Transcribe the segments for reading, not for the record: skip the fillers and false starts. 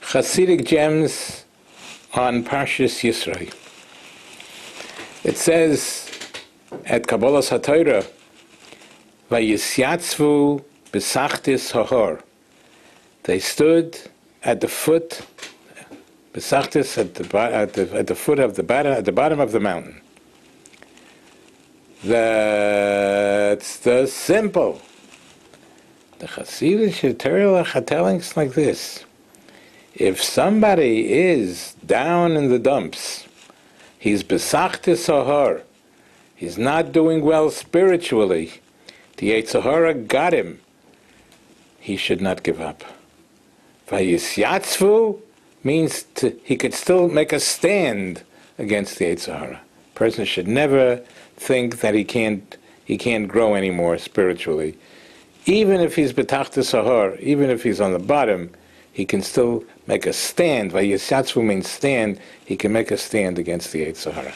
Hasidic gems on Parshas Yisro. It says at Kabbalas HaTorah, Vayisyatzvu besachtis hahor. They stood at the foot, besachtis at the foot of the bottom of the mountain. That's the simple. The Hasidic Torah are telling us like this: if somebody is down in the dumps, he's besachtis hahor, he's not doing well spiritually, the Yetzer Hara got him, he should not give up. Vayisyatzvu means he could still make a stand against the Yetzer Hara. A person should never think that he can't grow anymore spiritually. Even if he's betachtis hahor, even if he's on the bottom, he can still make a stand. Vayisyatzvu means stand. He can make a stand against the Yetzer Hara.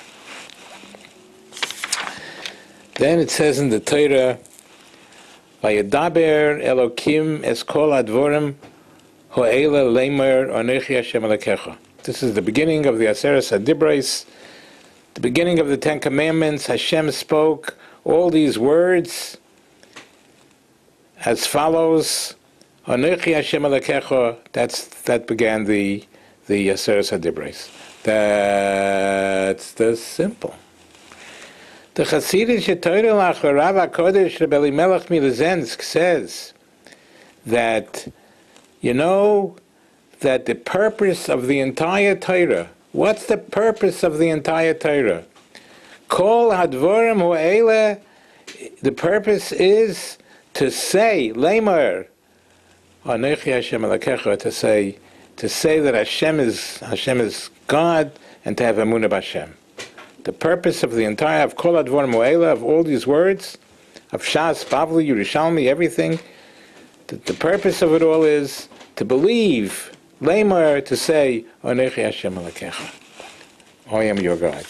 Then it says in the Torah, Vayadaber Elokim es kol advorim ho'ela leimer onechi Hashem Elokecha. This is the beginning of the Aseres HaDibros, the beginning of the Ten Commandments. Hashem spoke all these words as follows: Onechi Hashem Elokecha. That began the Aseres HaDibros. That's the simple. The Hasidic Torah Rav HaKodesh Rebbe Elimelech Milezhensk says that, you know, that the purpose of the entire Torah, what's the purpose of the entire Torah? Kol hadvorim ho'ele, the purpose is to say, Leimer, Onechi Hashem Elokecha, to say that Hashem is God, and to have emunah b'Hashem. The purpose of the entire, of Kol Advorim Mo'ela, of all these words, of Shas, Bavli, Yerushalmi, everything, the purpose of it all is to believe, Leimer, to say, Onechi Hashem Elokecha, I am your God.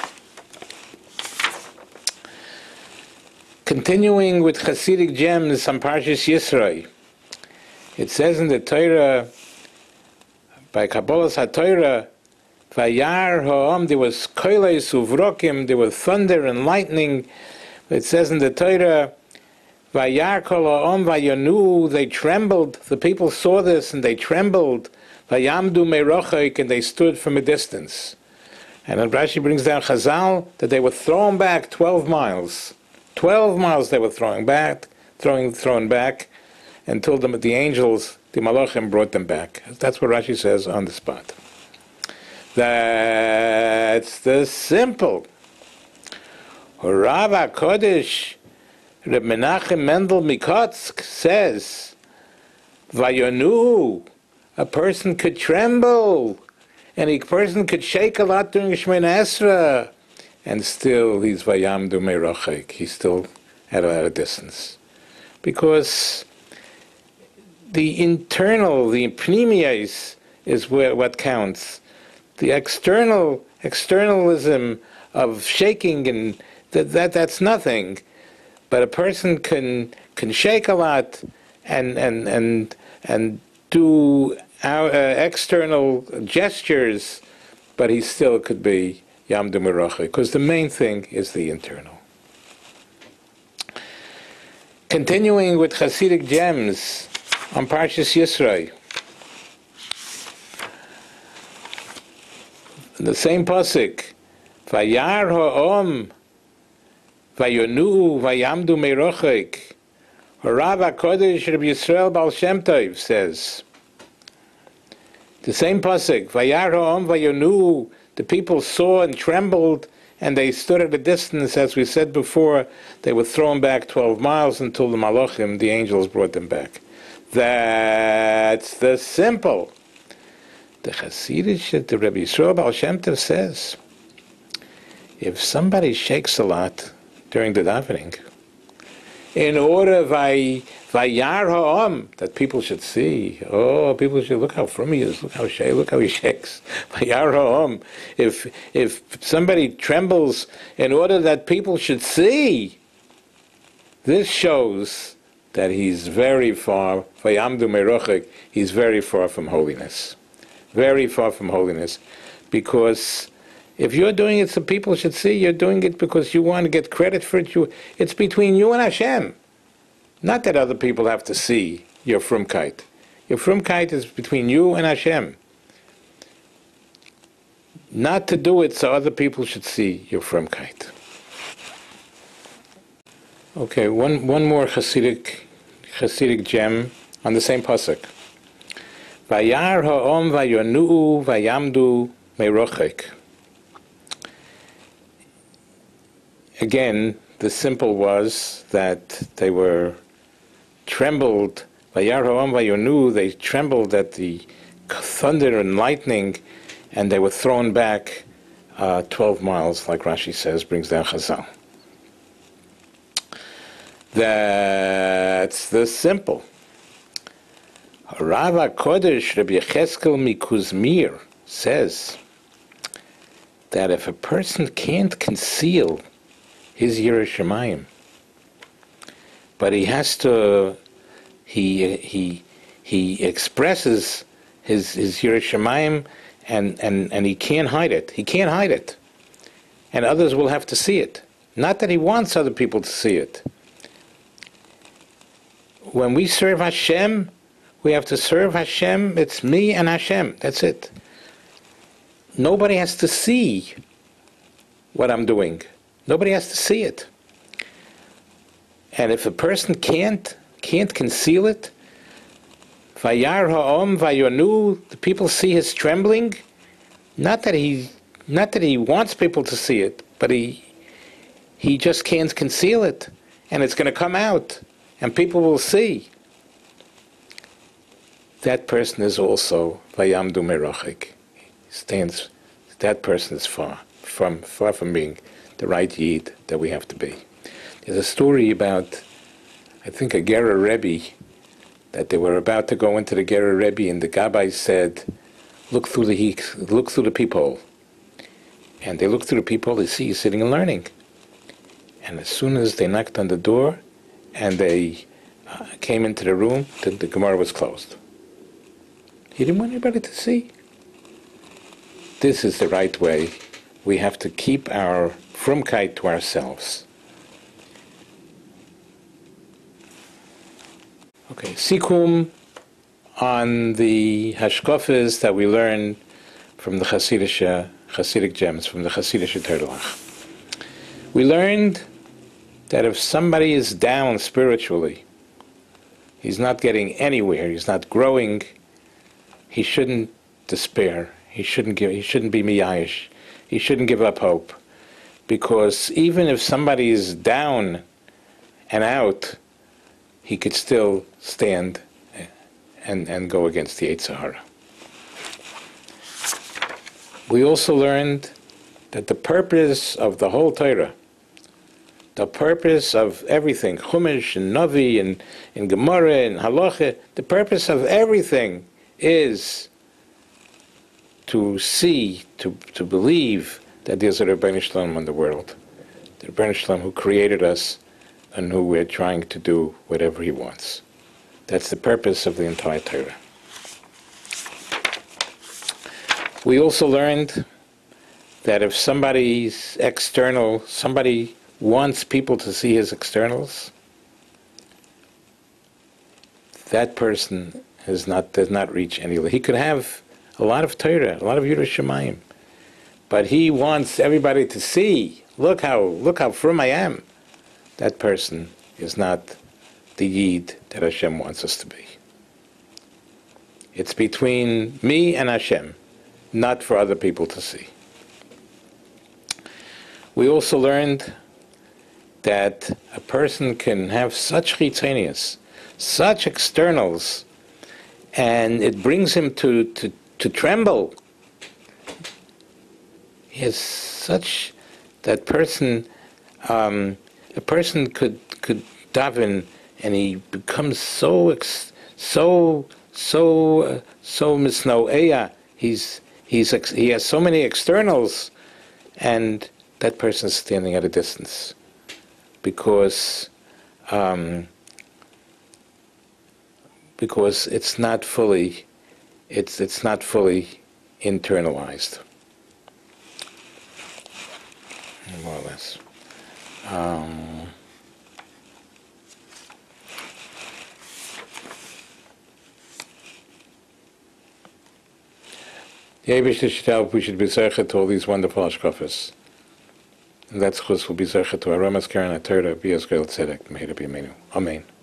Continuing with Hasidic gems on Parshas Yisro, it says in the Torah, by Kabbalas HaTorah, Vayar ha'am, there was koiles uvrokim, there was thunder and lightning. It says in the Torah, Vayar kol ha'am vayanu, they trembled. The people saw this and they trembled. Vayamdu merochik, and they stood from a distance. And then Rashi brings down Chazal that they were thrown back 12 miles. 12 miles they were thrown back, until the angels, the Malachim, brought them back. That's what Rashi says on the spot. That's the simple. Rav HaKodesh Reb Menachem Mendel Mikotsk says, Vayonu, a person could tremble, and a person could shake a lot during Shemona Esra, and still he's Vayamdu Merochek, he's still at a distance. Because the internal, the pnimius, is what counts. The externalism of shaking, and that's nothing. But a person can shake a lot and do external gestures, but he still could be Yamdu Merochek, because the main thing is the internal. Continuing with Hasidic gems on Parshas Yisro. The same pasuk, Vayar ha'om, Vayonu, Vayamdu Merochek. Rav HaKodesh Reb Yisrael Baal Shem Tov says, the same pasuk, Vayar ha'om, Vayonu, the people saw and trembled, and they stood at a distance, as we said before. They were thrown back 12 miles until the Malachim, the angels, brought them back. That's the simple. The Hasidic, the Rebbe Yisrael Baal Shem Tov says, if somebody shakes a lot during the davening, in order vayar ha'am, that people should see, people should look how firm he is, look how he shakes. Vayar ha'am, if somebody trembles, in order that people should see, this shows that he's very far, vayamdu merochek, he's very far from holiness. very far from holiness, because if you're doing it so people should see, you're doing it because you want to get credit for it. It's between you and Hashem. Not that other people have to see your frumkeit. Your frumkeit is between you and Hashem. Not to do it so other people should see your frumkeit. Okay, one more Hasidic gem on the same pasuk. Vayar ha'om vayonu vayamdu merochek. Again, the simple was that they were trembled. Vayar ha'om vayonu, they trembled at the thunder and lightning, and they were thrown back 12 miles, like Rashi says, brings down Chazal. That's the simple. Rav HaKodesh Rabbi Yecheskel Mikuzmir says that if a person can't conceal his Yiras Shamayim, but he has to, he expresses his Yiras Shamayim, and he can't hide it. He can't hide it, and others will have to see it. Not that he wants other people to see it. When we serve Hashem, we have to serve Hashem. It's me and Hashem. That's it. Nobody has to see what I'm doing. Nobody has to see it. And if a person can't conceal it, Vayar ha'om vayonu, the people see his trembling. Not that he wants people to see it, but he just can't conceal it, and it's going to come out. And people will see. That person is also vayamdu merachik. Stands. That person is far from being the right yid that we have to be. There's a story about, I think, a Gerer Rebbe, that they were about to go into the Gerer Rebbe, and the Gabbai said, "Look through the peephole." And they looked through the peephole. They see you sitting and learning. And as soon as they knocked on the door, and they came into the room, the Gemara was closed. He didn't want anybody to see. This is the right way. We have to keep our frumkeit to ourselves. Okay, sikum on the hashkafas that we learn from the Hasidic gems, from the Hasidic Terlach. We learned that if somebody is down spiritually, he's not getting anywhere, he's not growing, he shouldn't despair. He shouldn't be miyayish. He shouldn't give up hope. Because even if somebody is down and out, he could still stand and go against the Yetzer Hara. We also learned that the purpose of the whole Torah, the purpose of everything, Chumash and Navi and Gemara and Halacha, the purpose of everything is to see, to believe that there's a Rebbeinu Shalom in the world. The Rebbeinu Shalom who created us and who we're trying to do whatever he wants. That's the purpose of the entire Torah. We also learned that if somebody's external, somebody wants people to see his externals, that person does not reach any level. He could have a lot of Torah, a lot of Yiras Shamayim, but he wants everybody to see, look how frum I am. That person is not the Yid that Hashem wants us to be. It's between me and Hashem, not for other people to see. We also learned that a person can have such chitzonius, such externals, and it brings him to tremble. He has such, that person, a person could daven, and he becomes so misnoeya. He has so many externals, and that person is standing at a distance because it's not fully internalized, more or less. The Eibishter should help. We should be zeichet to all these wonderful hashkafas. And that's chus will be zeichet to Aramas Karen HaTorah, B'Yazgel Tzedek, Meher B'Yameinu. Amen.